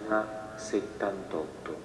pagina 78.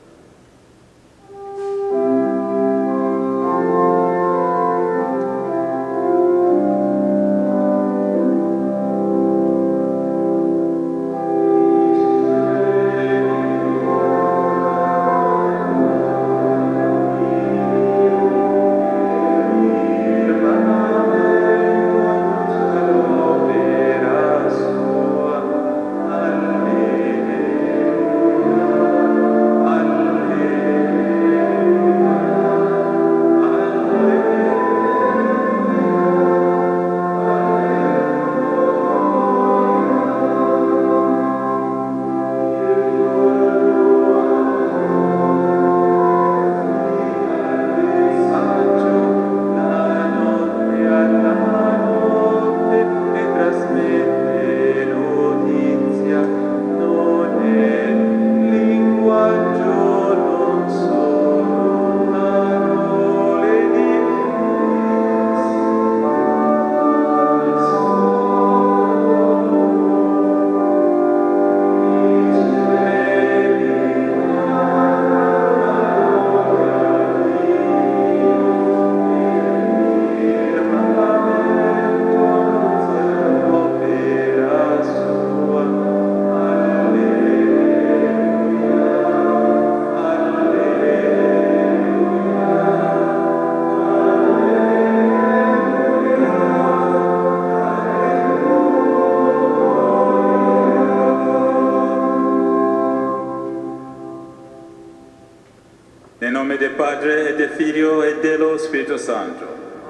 Spirito Santo.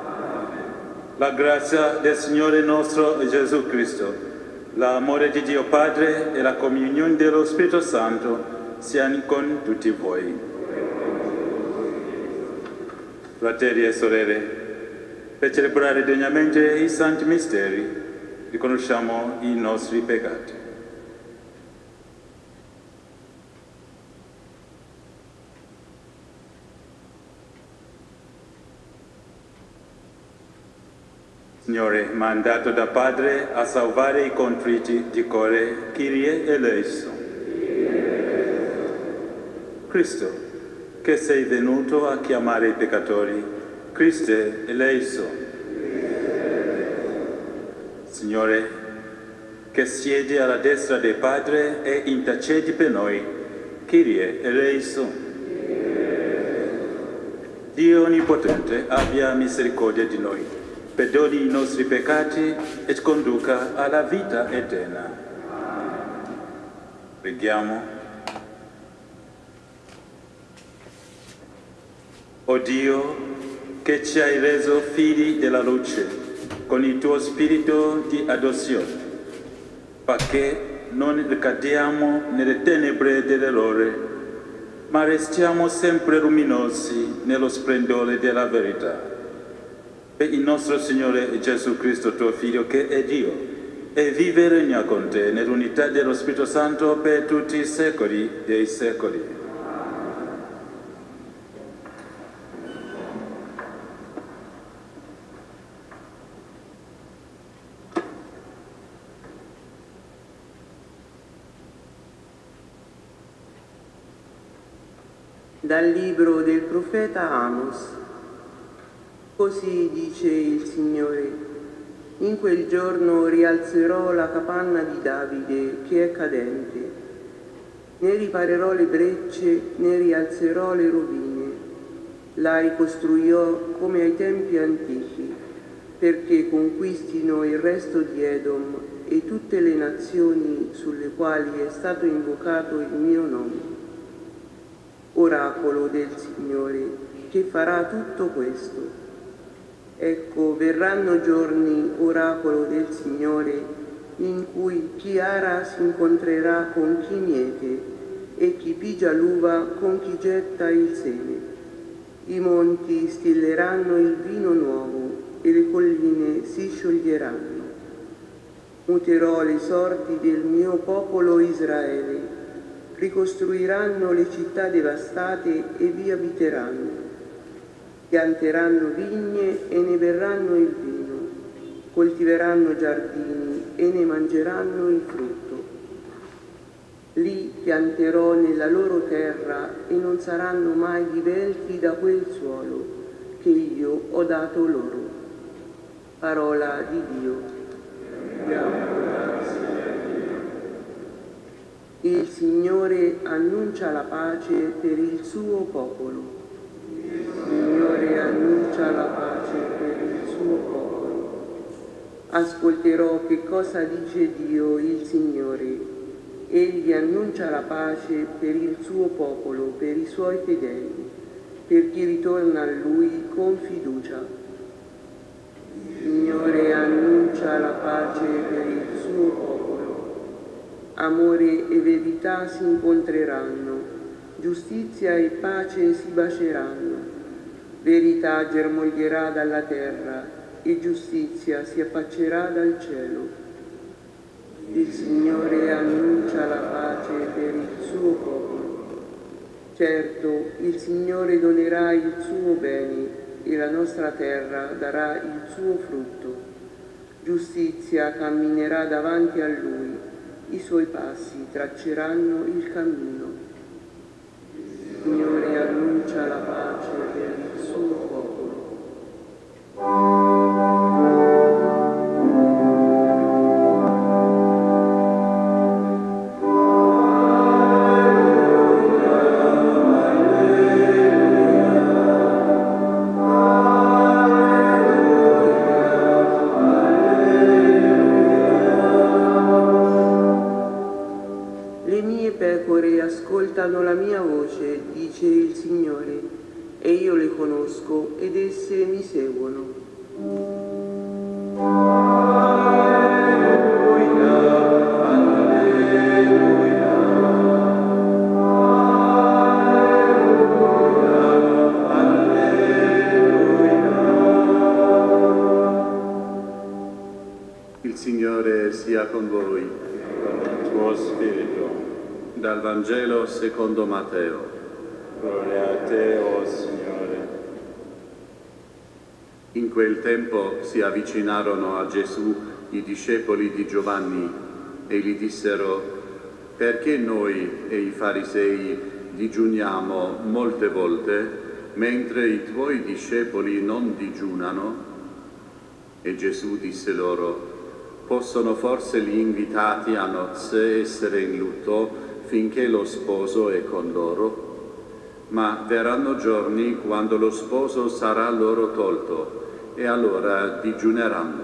La grazia del Signore nostro Gesù Cristo, l'amore di Dio Padre e la comunione dello Spirito Santo siano con tutti voi. Fratelli e sorelle, per celebrare degnamente i santi misteri, riconosciamo i nostri peccati. Signore, mandato da Padre a salvare i contritti di cuore, Kyrie eleison. Cristo, che sei venuto a chiamare i peccatori, Christe eleison. Signore, che siedi alla destra del Padre e intercedi per noi, Kyrie eleison. Dio Onnipotente abbia misericordia di noi, perdoni i nostri peccati e ci conduca alla vita eterna. Preghiamo. O Dio, che ci hai reso figli della luce con il tuo spirito di adozione, perché non ricadiamo nelle tenebre dell'errore, ma restiamo sempre luminosi nello splendore della verità. Per il nostro Signore Gesù Cristo, tuo Figlio, che è Dio, e vive e regna con te nell'unità dello Spirito Santo per tutti i secoli dei secoli. Dal libro del profeta Amos. Così dice il Signore: in quel giorno rialzerò la capanna di Davide che è cadente, ne riparerò le brecce, ne rialzerò le rovine, la ricostruirò come ai tempi antichi, perché conquistino il resto di Edom e tutte le nazioni sulle quali è stato invocato il mio nome. Oracolo del Signore, che farà tutto questo. Ecco, verranno giorni, oracolo del Signore, in cui chi ara si incontrerà con chi miete e chi pigia l'uva con chi getta il seme. I monti stilleranno il vino nuovo e le colline si scioglieranno. Muterò le sorti del mio popolo Israele, ricostruiranno le città devastate e vi abiteranno. Pianteranno vigne e ne berranno il vino, coltiveranno giardini e ne mangeranno il frutto. Li pianterò nella loro terra e non saranno mai divelti da quel suolo che io ho dato loro. Parola di Dio. Il Signore annuncia la pace per il suo popolo. Il Signore annuncia la pace per il suo popolo. Ascolterò che cosa dice Dio il Signore. Egli annuncia la pace per il suo popolo, per i suoi fedeli, per chi ritorna a Lui con fiducia. Il Signore annuncia la pace per il suo popolo. Amore e verità si incontreranno, giustizia e pace si baceranno. Verità germoglierà dalla terra e giustizia si affaccerà dal cielo. Il Signore annuncia la pace per il suo popolo. Certo, il Signore donerà il suo bene e la nostra terra darà il suo frutto. Giustizia camminerà davanti a Lui, i suoi passi tracceranno il cammino. Il Signore annuncia la pace per il suo popolo. Ascoltano la mia voce, dice il Signore, e io le conosco ed esse mi seguono. Il Signore sia con voi. Con il tuo spirito. Dal Vangelo secondo Matteo. Gloria a te, o Signore. In quel tempo si avvicinarono a Gesù i discepoli di Giovanni e gli dissero: perché noi e i farisei digiuniamo molte volte, mentre i tuoi discepoli non digiunano? E Gesù disse loro: possono forse gli invitati a nozze essere in lutto finché lo sposo è con loro? Ma verranno giorni quando lo sposo sarà loro tolto, e allora digiuneranno.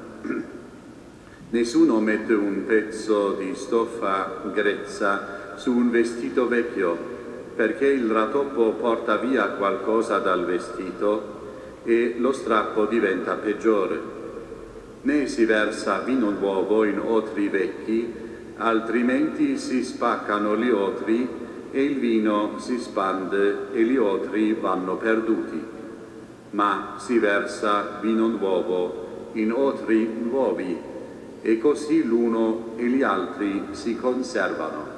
Nessuno mette un pezzo di stoffa grezza su un vestito vecchio, perché il rattoppo porta via qualcosa dal vestito e lo strappo diventa peggiore. Né si versa vino nuovo in otri vecchi, altrimenti si spaccano gli otri e il vino si spande e gli otri vanno perduti. Ma si versa vino nuovo in otri nuovi, e così l'uno e gli altri si conservano.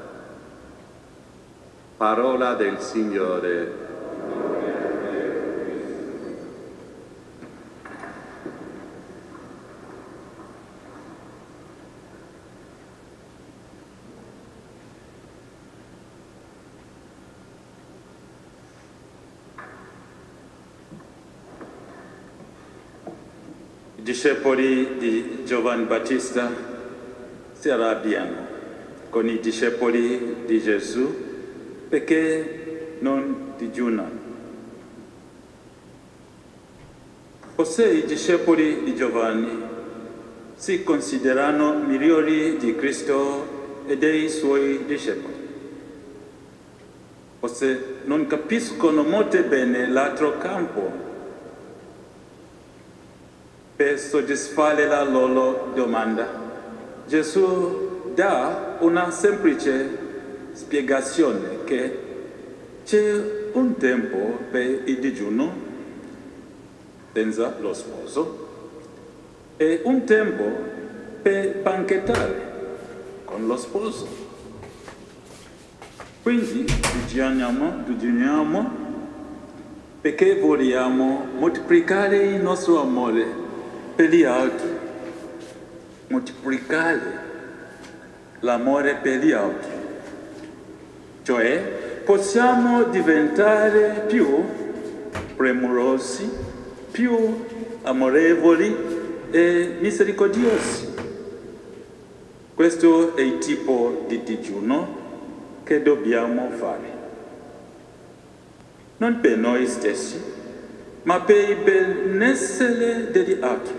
Parola del Signore. I discepoli di Giovanni Battista si arrabbiano con i discepoli di Gesù perché non digiunano. Forse i discepoli di Giovanni si considerano migliori di Cristo e dei suoi discepoli. Forse non capiscono molto bene l'altro campo. Per soddisfare la loro domanda, Gesù dà una semplice spiegazione che c'è un tempo per il digiuno senza lo sposo e un tempo per banchettare con lo sposo. Quindi digiuniamo perché vogliamo moltiplicare il nostro amore per gli altri, moltiplicare l'amore per gli altri. Cioè, possiamo diventare più premurosi, più amorevoli e misericordiosi. Questo è il tipo di digiuno che dobbiamo fare. Non per noi stessi, ma per il benessere degli altri.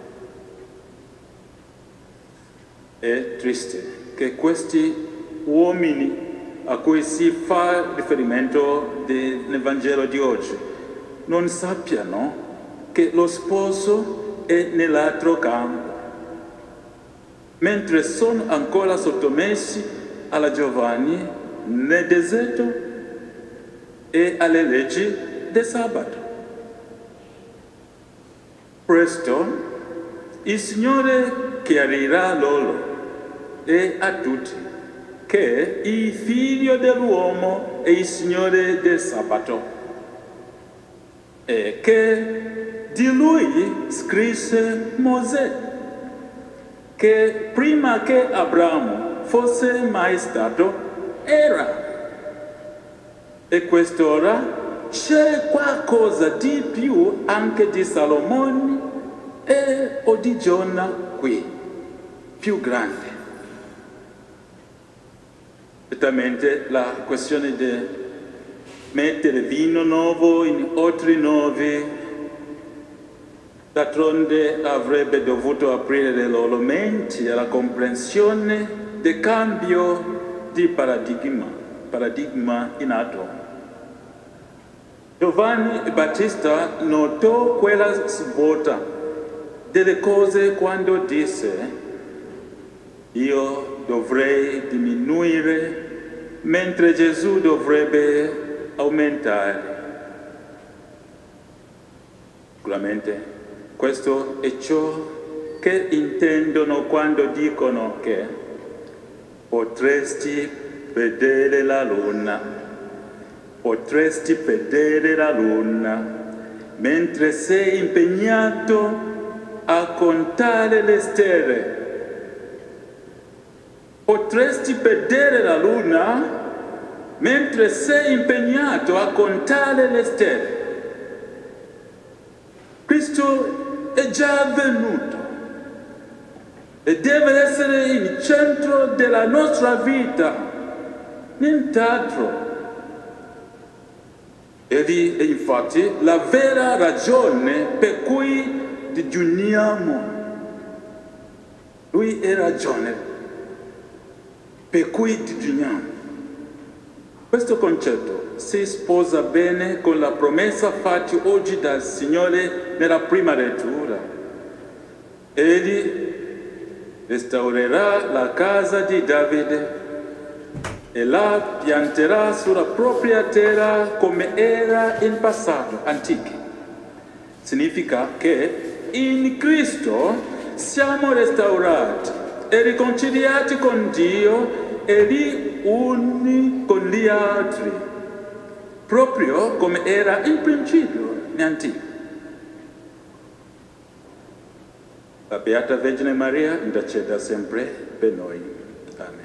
È triste che questi uomini a cui si fa riferimento nel Vangelo di oggi non sappiano che lo sposo è nell'altro campo, mentre sono ancora sottomessi alla Giovanni nel deserto e alle leggi del sabato. Presto il Signore chiarirà loro e a tutti che il Figlio dell'uomo è il Signore del sabato e che di lui scrisse Mosè, che prima che Abramo fosse mai stato era. E quest'ora c'è qualcosa di più anche di Salomone o di Giona qui, più grande. Certamente la questione di mettere vino nuovo in otri nuovi, d'altronde avrebbe dovuto aprire le loro menti alla comprensione del cambio di paradigma in atto. Giovanni Battista notò quella svolta delle cose quando disse: io dovrei diminuire mentre Gesù dovrebbe aumentare. Sicuramente questo è ciò che intendono quando dicono che potresti vedere la luna, potresti vedere la luna, mentre sei impegnato a contare le stelle. Potresti vedere la luna mentre sei impegnato a contare le stelle. Cristo è già venuto e deve essere il centro della nostra vita, nient'altro. Egli è infatti la vera ragione per cui digiuniamo. Lui è ragione per cui digiuniamo. Questo concetto si sposa bene con la promessa fatta oggi dal Signore nella prima lettura. Egli restaurerà la casa di Davide e la pianterà sulla propria terra come era in passato antico. Significa che in Cristo siamo restaurati e riconciliati con Dio e riuni con gli altri, proprio come era in principio in antico. La Beata Vergine Maria interceda sempre per noi. Amen.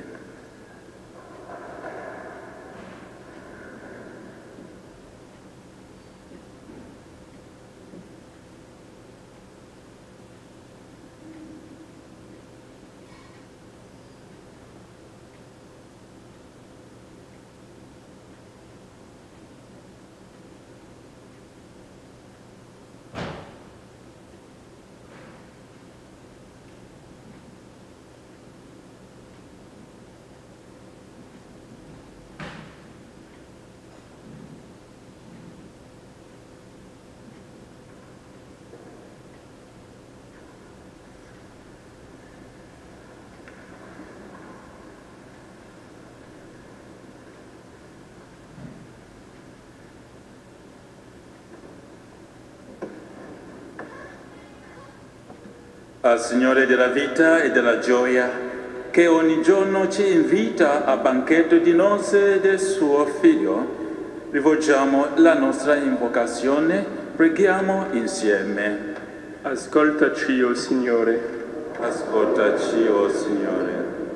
Al Signore della vita e della gioia, che ogni giorno ci invita al banchetto di nozze del suo Figlio, rivolgiamo la nostra invocazione, preghiamo insieme. Ascoltaci, o Signore. Ascoltaci, o Signore.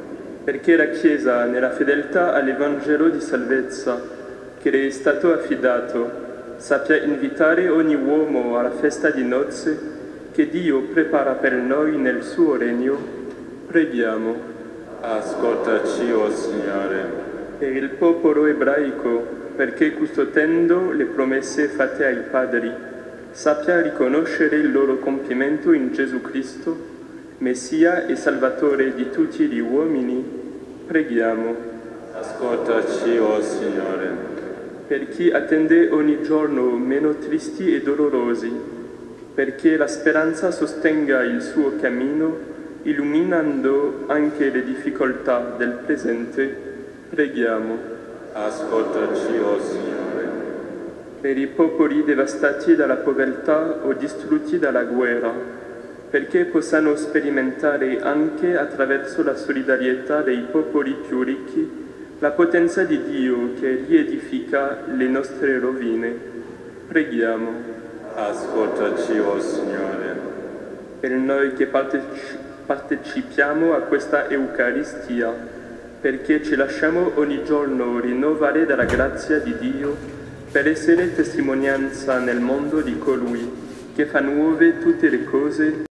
perché la Chiesa, nella fedeltà all'Evangelo di salvezza che le è stato affidato, sappia invitare ogni uomo alla festa di nozze che Dio prepara per noi nel suo regno. Preghiamo. Ascoltaci, o Signore. Per il popolo ebraico, perché custodendo le promesse fatte ai padri, sappia riconoscere il loro compimento in Gesù Cristo, Messia e Salvatore di tutti gli uomini. Preghiamo. Ascoltaci, o Signore. Per chi attende ogni giorno meno tristi e dolorosi, perché la speranza sostenga il suo cammino, illuminando anche le difficoltà del presente. Preghiamo. Ascoltaci, o Signore. Per i popoli devastati dalla povertà o distrutti dalla guerra, perché possano sperimentare anche attraverso la solidarietà dei popoli più ricchi la potenza di Dio che riedifica le nostre rovine. Preghiamo. Ascoltaci, o Signore. Per noi che partecipiamo a questa Eucaristia, perché ci lasciamo ogni giorno rinnovare dalla grazia di Dio per essere testimonianza nel mondo di colui che fa nuove tutte le cose